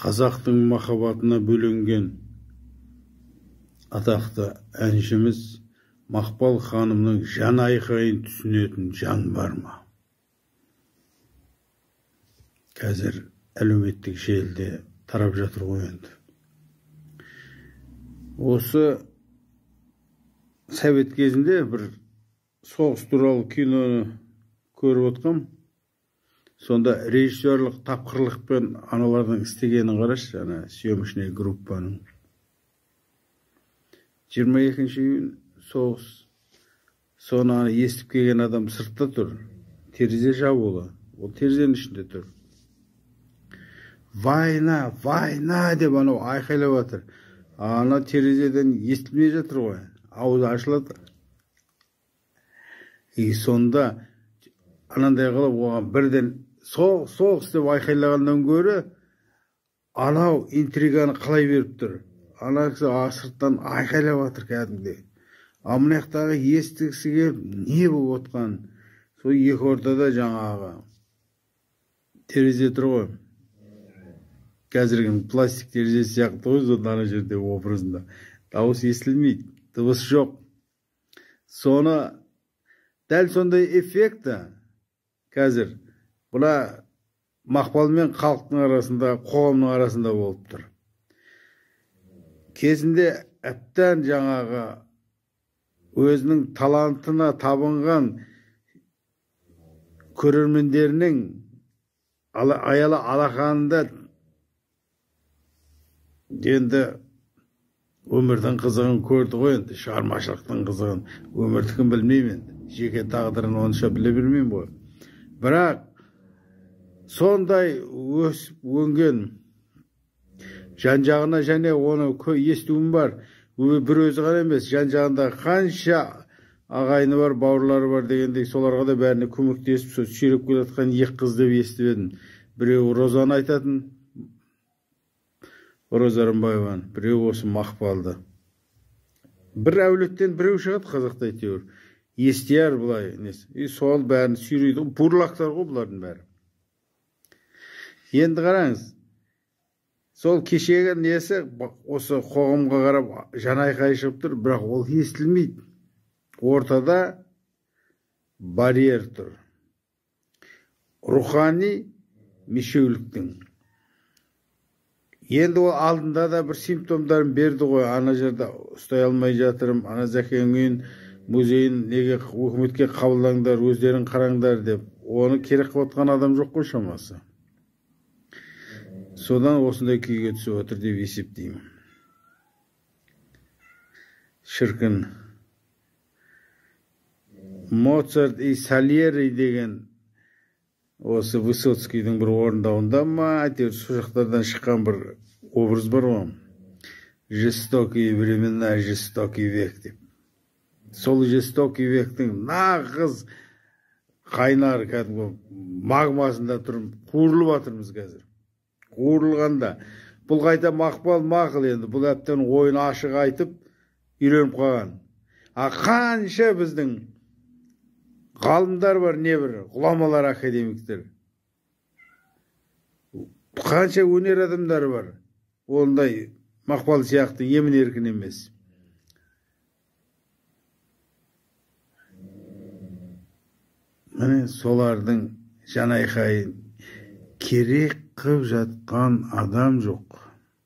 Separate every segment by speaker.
Speaker 1: Қазақтың махаббатына бөленген атақты әншіміз Мақпал ханымның жан айқайын түсінетін жан бар ма? Қазір әлеуметтік желіде тарап жатыр ғой енді. Осы совет кезінде бір соғыс туралы киноны көріп отқам. Сонда режиссерлік тапқырлықпен аналардың істегенін қарашы, ана съемочный группаның. 22-ші күн соғыс. Соны естіп келген адам сыртта тұр. Терезе жабулы. Ол терезенің ішінде тұр. Вайна, вайна деп анау айқайлап жатыр. Ана терезеден естілмей жатыр ғой. Аузы ашылады. Сонда анандай қылып оған бірден соғыс деп айқайлағаннан гөрі анау интриганы қалай беріп тұр. Ана кісі сырттан айқайлап жатыр кәдімгідей. Мына жақтағы естігісі келіп не болып отқан. Сол екі ортада жаңағы терезе тұр ғой. Қазіргі пластик терезе сияқты ғой, сонда ана жерде образында. Дауыс естілмейді, дыбыс жоқ. Соны дәл сондай эффекті қазір бұна Мақпал мен халықтың арасында, қоғамның арасында болып тұр. Кезінде әптен жаңағы өзінің талантына табынған көрермендерінің аялы алақанында енді өмірдің қызығын көрді ғой, енді шығармашылықтың қызығын. Өмірдікін білмеймін, жеке тағдырын онша біле бермеймін ғой. Бірақ сондай өсіп өнген жан-жағына және оны естуім бар. Бір өзі ғана емес, жан-жағында қанша ағайыны бар, бауырлары бар дегендей, соларға да бәріне көмектесіп, сол сүйреп келатқан екі қыз деп естіп едім. Біреуі Розаны айтатын, Роза Рымбаеваны, біреуі осы Мақпалды. Бір әулеттен біреу шығады қазақта әйтеуір. Естияр бұлай. Сол бәрін сүйрейді. Бурлақтар ғой бұлардың бәрі. Енді қараңыз. Сол кешегі несі осы қоғамға қарап жан айқайы шығып тұр, бірақ ол естілмейді. Ортада барьер тұр. Рухани мешеуліктің. Енді ол алдында да бір симптомдарын берді ғой. Ана жерде ұстай алмай жатырым, ана Зәкең үйін музейін неге өкіметке қабылдаңдар, өздерін қараңдар деп. Оны керек қылып адам жоқ қой шамасы. Содан осындай күйге түсіп отыр деп есептеймін. Шіркін. Моцарт и Сальери деген осы Высоцкийдің бір орындауында ма, әйтеуір сол жақтардан шыққан бір образ бар ғой. Жестокие времена, жестокий век деп. Сол жестокий вектің нағыз қайнар кәдімгі магмасында тұрып, қуырылып жатырмыз қазір. Қуырылғанда. Бұл қайта Мақпал мақыл енді. Бұл әптен ойын ашық айтып, үйреніп қалған. Қанша біздің ғалымдар бар, не бір ғұламалар, академиктер. Қанша өнер адамдары бар. Ондай Мақпал сияқты емін еркін емес. Міне солардың жан айқайын керек қып жатқан адам жоқ.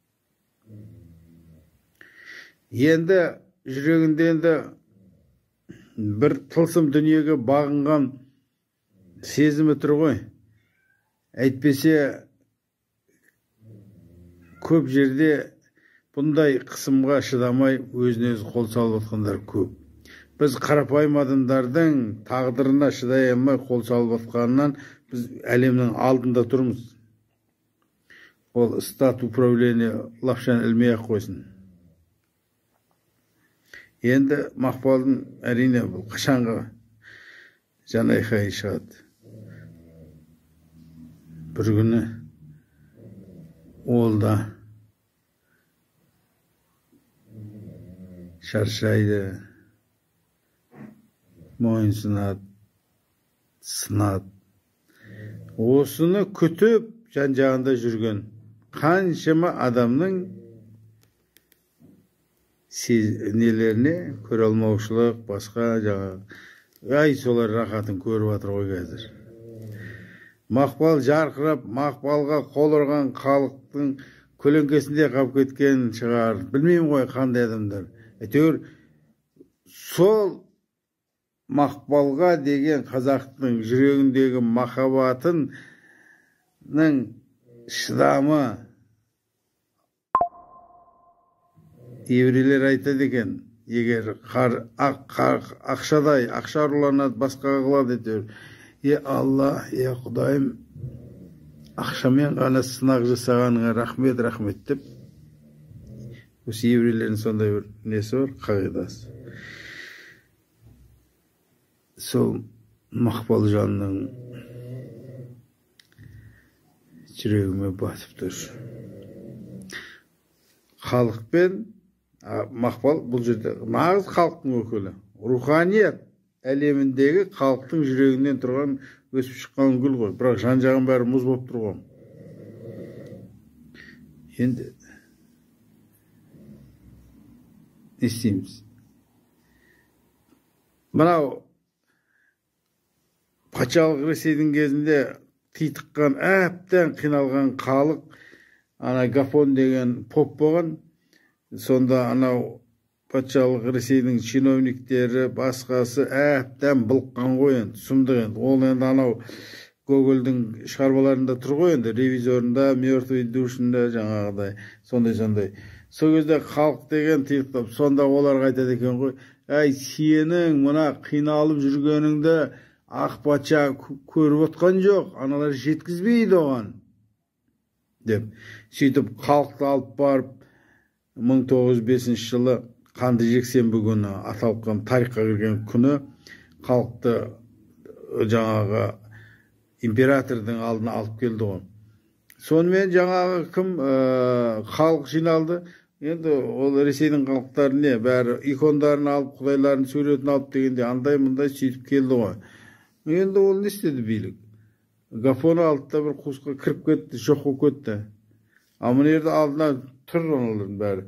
Speaker 1: Енді жүрегінде енді бір тылсым дүниеге бағынған сезімі тұр ғой. Әйтпесе көп жерде бұндай қысымға шыдамай өзіне өзі қол салып отқандар көп. Біз қарапайым адамдардың тағдырына шыдай алмай қол салып отқанынан біз әлемнің алдында тұрмыз. Ол стат управление лапшан ілмей ақ қойсын. Енді Мақпалдың әрине бұл қашанғы жан айқайы шығады. Бір күні ол да шаршайды, мойынсынады, сынады. Осыны күтіп жан-жағында жүрген qanchama adamning nelerini көре алмаушылық, басқа жаңағы солар рахатын көріп жатыр ғой қазір. Мақпал жарқырап, мақпалға қол ұрған халықтың көлеңкесінде қалып кеткен шығар. Білмеймін ғой қандай адамдар. Әйтеуір сол мақпалға деген қазақтың жүрегіндегі махаббатының шыдамы еврейлер айтады екен, егер ақшадай, ақша ұрланады, басқаға қылады әйтеуір. Алла, Құдайым, ақшамен ғана сынақ жасағаныңа рахмет, рахмет деп. Осы еврейлердің сондай бір несі бар, қағидасы. Сол Мақпал жанның жүрегіме батып тұр. Халықпен Мақпал бұл жерде нағыз халықтың өкілі. Руханият әлеміндегі халықтың жүрегінен тұрған өсіп шыққан гүл ғой. Бірақ жан-жағын бәрі мұз болып тұрған. Енді не істейміз? Мынау патшалық Ресейдің кезінде титыққан, әбден қиналған халық, Гафон деген поп болған. Сонда анау патшалық Ресейдің чиновниктері, басқасы әбден былыққан ғой енді, сұмдық енді. Ол енді анау Гогольдің шығармаларында тұр ғой енді, ревизорында, мертвый душында жаңағыдай, сондай. Сол кезде халық деген тиықтап, сонда оларға айтады екен ғой, сенің мына қиналып жүргеніңді ақ патша көріп отқан жоқ, аналар жеткізбейді оған деп. Сөйтіп халықты алып барып 1905 жылы қанды жексенбі күні аталған тарихқа кірген күні халықты жаңағы императордың алдына алып келді ғой. Сонымен жаңағы кім халық жиналды. Енді ол Ресейдің халықтары не, бәрі икондарын алып, құдайлардың суретін алып дегенде андай-мұндай сөйтіп келді ғой. Енді ол не істеді билік? Гафоны алды да бір қуысқа кіріп кетті, жоқ болып кетті. А мына жерде алдына тұр олардың бәрі.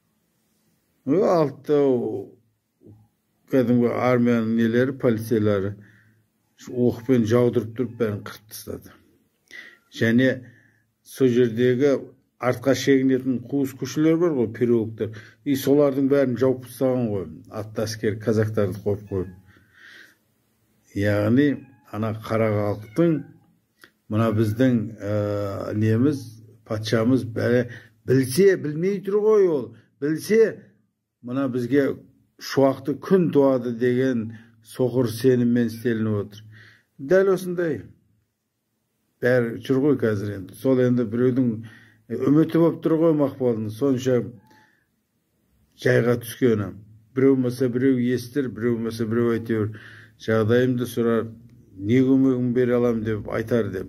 Speaker 1: Алды кәдімгі армияның нелері, полицейлері оқпен жаудырып тұрып бәрін қырып тастады. Және сол жердегі артқа шегінетін қуыс көшелер бар ғой, переулоктар. Солардың бәрін жауып тастаған ғой, атты әскер казактарды қойып. Яғни ана қара халықтың мына біздің неміз, патшамыз білсе, білмей тұр ғой ол. Білсе, мына бізге шуақты күн туады деген соқыр сеніммен істелініп отыр. Дәл осындай. Бәрі жүр ғой қазір енді. Сол енді біреудің үміті болып тұр ғой Мақпалдың. Сонша жайға түскені. Біреу болмаса біреу естір, біреу болмаса біреу әйтеуір жағдайымды сұрар, не көмегін бере алам деп айтар деп.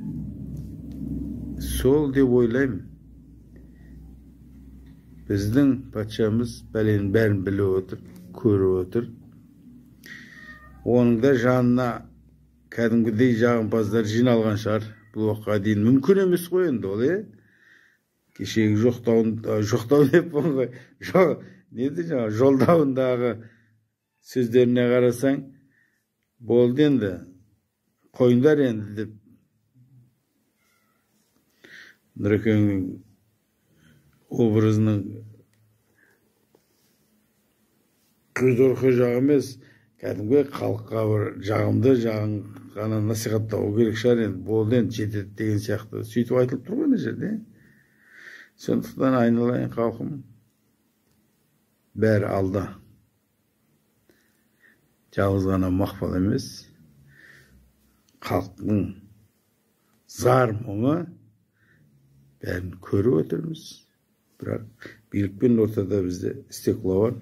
Speaker 1: Сол деп ойлаймын. Біздің патшамыз бәленің бәрін біліп отыр, көріп отыр. Оның да жанына кәдімгідей жағымпаздар жиналған шығар. Бұл уақытқа дейін мүмкін емес қой енді ол, кешегі жоқтау деп ғой. Жолдауындағы сөздеріне қарасаң, болды енді, қойындар енді деп. Нұрекеңнің образының көздорқы жағы емес, кәдімгі халыққа бір жағымды жағын ғана насихаттау керек шығар енді, болды енді жетеді деген сияқты сөйтіп айтылып тұр ғой мына жерде. Сондықтан айналайын халқым, бәрі алда. Жалғыз ғана Мақпал емес, халықтың зар мұңы бәрін көріп отырмыз. Бірақ билікпен ортада бізде стекло бар.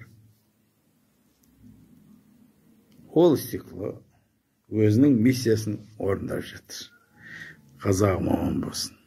Speaker 1: Ол стекло өзінің миссиясын орындап жатыр. Қазағым аман болсын.